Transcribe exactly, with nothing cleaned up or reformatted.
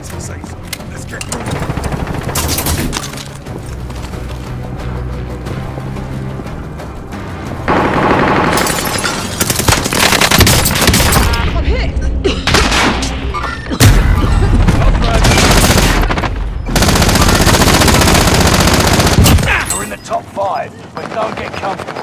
back to the safe zone. Let's get moving. Top five, but don't get comfortable.